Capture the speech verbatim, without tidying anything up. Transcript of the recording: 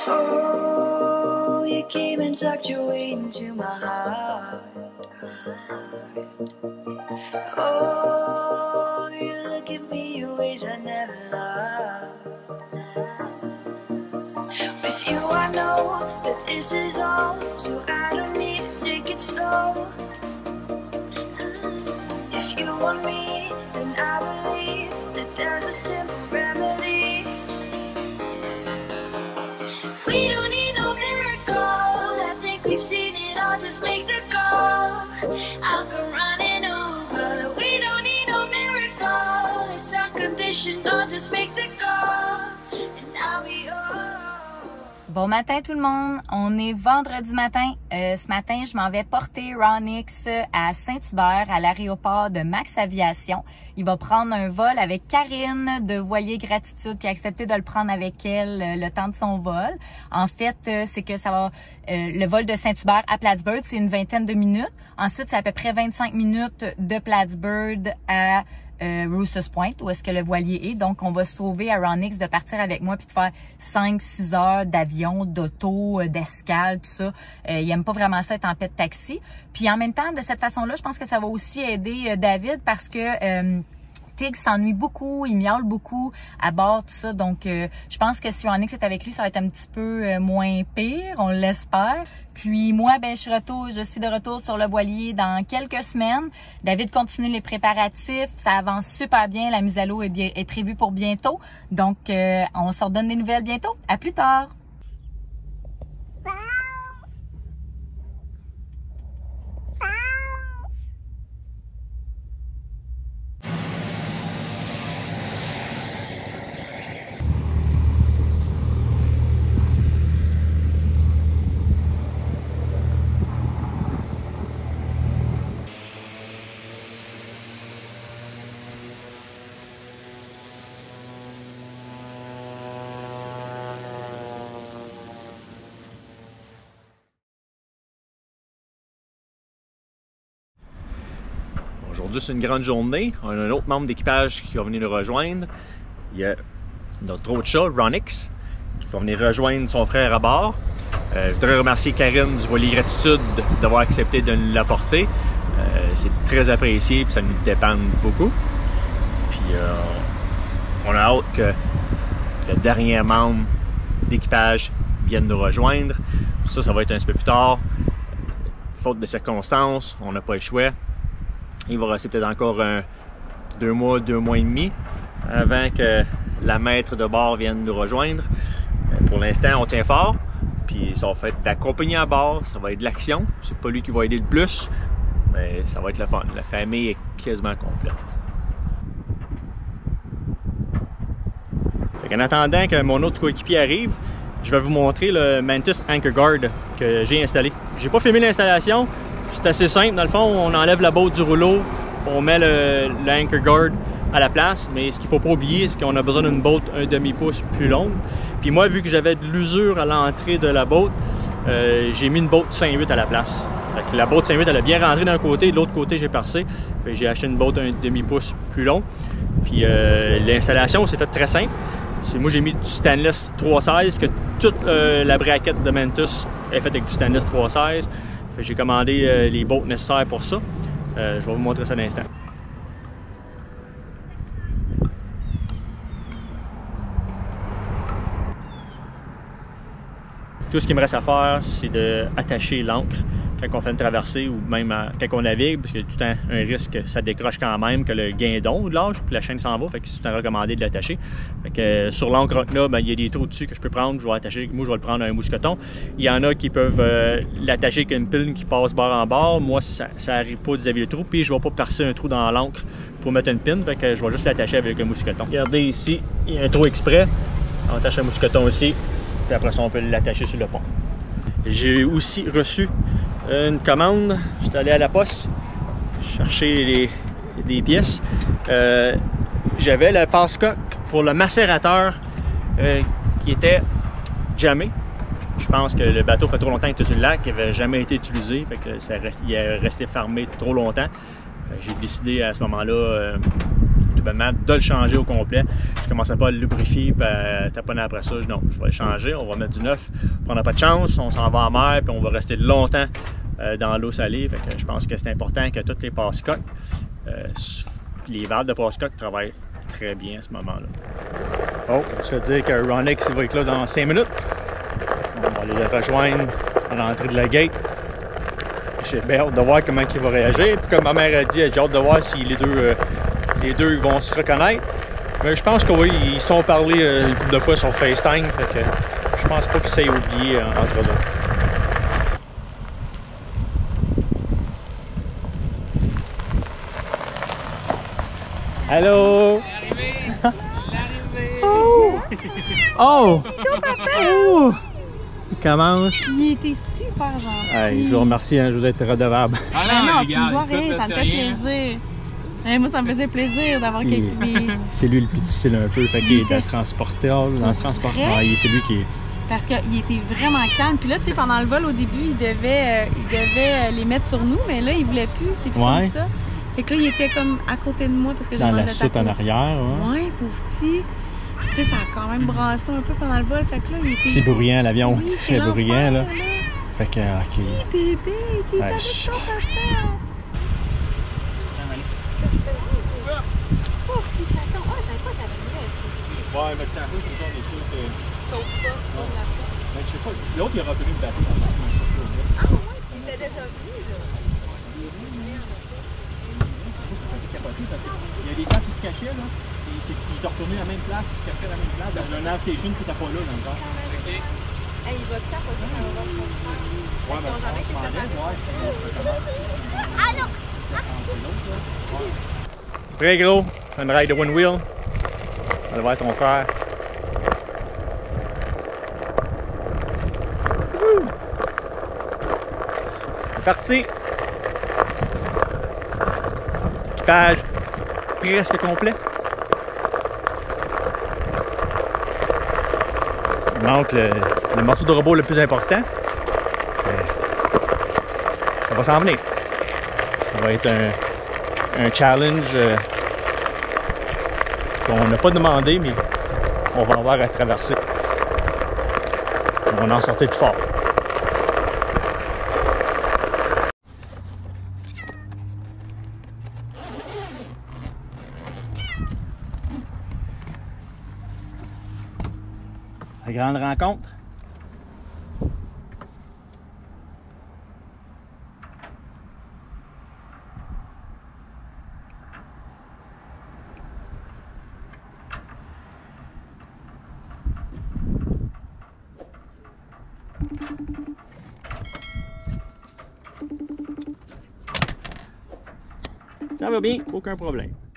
Oh, you came and tucked your way into my heart. Oh, you look at me in ways I never loved. With you I know that this is all, so I don't need to take it slow. If you want me, then I believe that there's a simple remedy. We don't need no miracle, I think we've seen it all, just make the call. I'll come running over. We don't need no miracle, it's unconditional, just make the call, and I'll be yours. Bon matin tout le monde, on est vendredi matin. Euh, ce matin, je m'en vais porter Ronix à Saint-Hubert, à l'aéroport de Max Aviation. Il va prendre un vol avec Karine de Voilier Gratitude qui a accepté de le prendre avec elle euh, le temps de son vol. En fait, euh, c'est que ça va, euh, le vol de Saint-Hubert à Plattsburgh, c'est une vingtaine de minutes. Ensuite, c'est à peu près vingt-cinq minutes de Plattsburgh à Euh, Rouse's Point, où est-ce que le voilier est. Donc, on va sauver à Ronix de partir avec moi puis de faire cinq six heures d'avion, d'auto, d'escale, tout ça. Euh, il aime pas vraiment ça être en paix de taxi. Puis en même temps, de cette façon-là, je pense que ça va aussi aider euh, David parce que euh, Tig s'ennuie beaucoup, il miaule beaucoup à bord, tout ça. Donc, euh, je pense que si Ronix est avec lui, ça va être un petit peu euh, moins pire, on l'espère. Puis moi, ben, je suis, retour, je suis de retour sur le voilier dans quelques semaines. David continue les préparatifs, ça avance super bien. La mise à l'eau est, bien, est prévue pour bientôt. Donc, euh, on se redonne des nouvelles bientôt. À plus tard! Aujourd'hui, c'est une grande journée. On a un autre membre d'équipage qui va venir nous rejoindre. Il y a notre autre chat, Ronix, qui va venir rejoindre son frère à bord. Euh, je voudrais remercier Karine du Voilier Gratitude d'avoir accepté de nous l'apporter. Euh, c'est très apprécié et ça nous dépend beaucoup. Puis euh, on a hâte que le dernier membre d'équipage vienne nous rejoindre. Ça, ça va être un petit peu plus tard. Faute de circonstances, on n'a pas le choix. Il va rester peut-être encore un, deux mois, deux mois et demi avant que la maître de bord vienne nous rejoindre. Pour l'instant, on tient fort. Puis ça va être d'accompagner à bord, ça va être de l'action. C'est pas lui qui va aider le plus, mais ça va être le fun. La famille est quasiment complète. En attendant que mon autre coéquipier arrive, je vais vous montrer le Mantis Anchor Guard que j'ai installé. J'ai pas filmé l'installation. C'est assez simple, dans le fond, on enlève la botte du rouleau, on met le, le anchor guard à la place, mais ce qu'il ne faut pas oublier, c'est qu'on a besoin d'une botte un demi-pouce plus longue. Puis moi, vu que j'avais de l'usure à l'entrée de la botte, euh, j'ai mis une botte cinq huit à la place. Fait que la botte cinq huit, elle a bien rentré d'un côté, de l'autre côté, j'ai percé. J'ai acheté une botte un demi-pouce plus long. Puis euh, l'installation s'est faite très simple. Moi, j'ai mis du stainless trois seize, que toute euh, la braquette de Mantis est faite avec du stainless trois seize. J'ai commandé euh, les bottes nécessaires pour ça. Euh, je vais vous montrer ça l'instant. Tout ce qu'il me reste à faire, c'est d'attacher l'ancre quand on fait une traversée ou même à, quand on navigue, parce qu'il y a tout le temps un risque que ça décroche quand même, que le guindon de l'âge, puis la chaîne s'en va, fait que c'est tout le temps recommandé de l'attacher. Euh, sur l'ancre là, ben, il y a des trous dessus que je peux prendre, je vais attacher, moi je vais le prendre à un mousqueton. Il y en a qui peuvent euh, l'attacher avec une pile qui passe bord en bord. Moi, ça n'arrive pas vis-à-vis le trou, puis je ne vais pas percer un trou dans l'ancre pour mettre une pin, fait que je vais juste l'attacher avec un mousqueton. Regardez ici, il y a un trou exprès, on attache un mousqueton aussi, puis après ça on peut l'attacher sur le pont. J'ai aussi reçu une commande, j'étais allé à la poste chercher les, des pièces. Euh, J'avais le passe-coque pour le macérateur euh, qui était jammé. Je pense que le bateau fait trop longtemps qu'il était sur le lac, il n'avait jamais été utilisé, fait que ça reste, il est resté fermé trop longtemps. J'ai décidé à ce moment-là euh, tout bonnement de le changer au complet. Je ne commençais pas à le lubrifier et à taponner après ça. Non, je vais le changer, on va mettre du neuf. On n'a pas de chance, on s'en va en mer puis on va rester longtemps euh, dans l'eau salée. Fait que je pense que c'est important que toutes les passe-coques, euh, les valves de passe-coques travaillent très bien à ce moment-là. Oh, je veux dire que Ronix va être là dans cinq minutes. On va aller le rejoindre à l'entrée de la gate. J'ai bien hâte de voir comment il va réagir. Puis comme ma mère a dit, j'ai hâte de voir si les deux, euh, les deux vont se reconnaître. Mais je pense que oui, ils sont parlé euh, une couple de fois sur FaceTime. Fait que je pense pas qu'ils s'aient oublié euh, entre eux autres. Allô? L'arrivée! L'arrivée! Oh! Oh! C'est toi, papa! Oh! Il commence. Il était super gentil. Hey, je vous remercie, hein, je vous êtes redevable. Ah Ben non, tu regarde, me dois écoute, rien, là, ça me c'est fait rien. plaisir. Hey, moi, ça me faisait plaisir d'avoir Il- quelqu'un. mais- C'est lui le plus difficile un peu. Fait Il qu'il est était- dans ce transporteur, dans ce transporteur. Vrai? Ouais, c'est lui qui est. Parce qu'il était vraiment calme. Puis là, tu sais, pendant le vol, au début, il devait, euh, il devait euh, les mettre sur nous, mais là, il voulait plus. C'est plus Ouais. comme ça. Fait que là, il était comme à côté de moi parce que j'ai Dans mal la de soute en taper. arrière. Ouais. Ouais, pauvre petit. Puis tu sais, ça a quand même brassé un peu pendant le vol. Fait que là, il était. C'est bruyant, l'avion. Oui, C'est l'enfer, bruyant, là. Fait que, ok. Petit bébé, t'es Ouais, avec chut. ton papa. Pauvre petit chaton. Oh, j'avais pas t'appeler. Ouais, mais c'est un peu comme ça, on est sûr que. Sauf pas sur la porte. Ben, je sais pas. L'autre, il a reconnu le bateau. Ah ouais, il était déjà venu, là. Il y a des places où il se cachait, là. Et c'est qu'il est retourné à la même place, il se cachait à la même place, dans un nav station qui n'était pas là, dans le temps. Hey, il va capoter quand on va voir son frère. Ouais, Parce qu'ils ont jamais je fait m'en ça vais faire. voir si on se recommence. Ah non! Très gros, une ride de one wheel. On va voir ton frère. Wouhou! C'est parti! Équipage presque complet. Il manque le, le morceau de robot le plus important. Mais ça va s'en venir. Ça va être un, un challenge euh, qu'on n'a pas demandé, mais on va avoir à traverser. On va en sortir plus fort. La grande rencontre. Ça va bien, aucun problème.